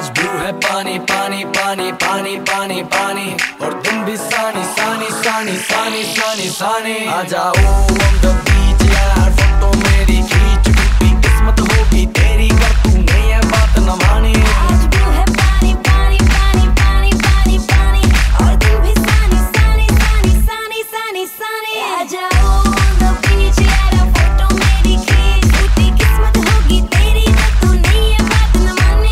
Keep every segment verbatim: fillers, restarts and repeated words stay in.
आज ब्लू है पानी पानी पानी पानी पानी पानी, और तुम भी सानी सानी सानी सानी सानी सानी। आ जाओ on the beach यार, फोटो मेरी खींच, टूटी किस्मत होगी तेरी कर तूने ये बात न मानी। आज ब्लू है पानी पानी पानी पानी पानी पानी, और तुम भी सानी सानी सानी सानी सानी सानी। आ जाओ on the beach यार, फोटो मेरी खींच, टूटी किस्मत होगी तेरी कर तूने ये बात न मानी।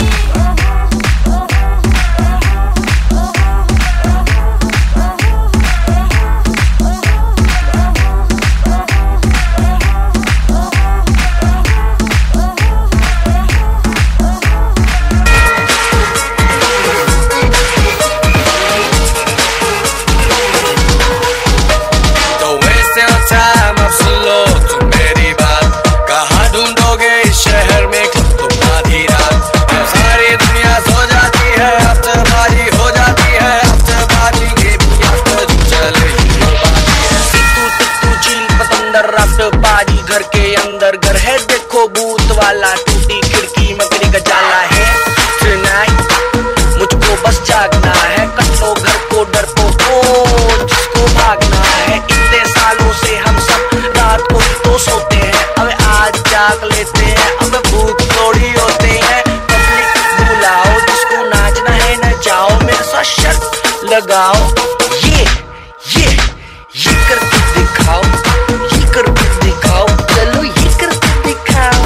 शहर में तो आधी रात सारी दुनिया सो जाती है, हफ्तेबाजी हो जाती है, हफ्तेबाजी के भी हफ्ते चले तू तू चिल पतंदर हफ्तेबाजी घर के अंदर घर है, देखो भूत वाला टूटी खिड़की मकड़ी का जाला है। Tonight मुझको बस जागना है, कटो घर को डर को जिसको भागना है। इतने सालों से हम सब रात को ही तो सोते हैं, अब आज जाग लेते हैं, अब भूख थोड़ी होते हैं। पब्लिक बुलाओ जिसको नाचना है नचाओ, मेरे साथ शर्त लगाओ, ये ये ये करके दिखाओ, ये करके दिखाओ, चलो ये करके दिखाओ।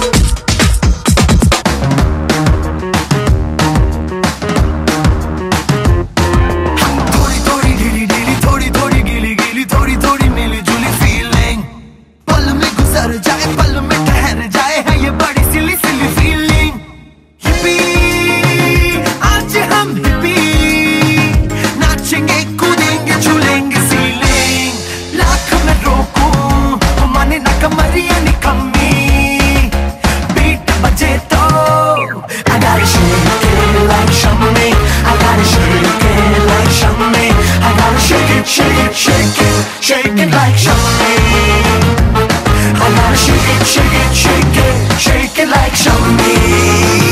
थोड़ी थोड़ी ढीली ढीली, थोड़ी थोड़ी गीली गीली, थोड़ी थोड़ी मिली जुली फीलिंग, पल में गुजर जाए पल में ठहर जाए, है ये बड़ी सिली सिली फीलिंग। हिप्पी आज हम हिप्पी, नाचेंगे कूदेंगे झूलेंगे सीलिंग, लाख में रोकूं माने ना कमरिया निकम्मी, बीट बजे तो I gotta shake it like Shami, I gotta shake it like Shami, I gotta shake it, shake it, shake it, shake it like Shami, I gotta shake it, shake it, shake it, shake it like Shami.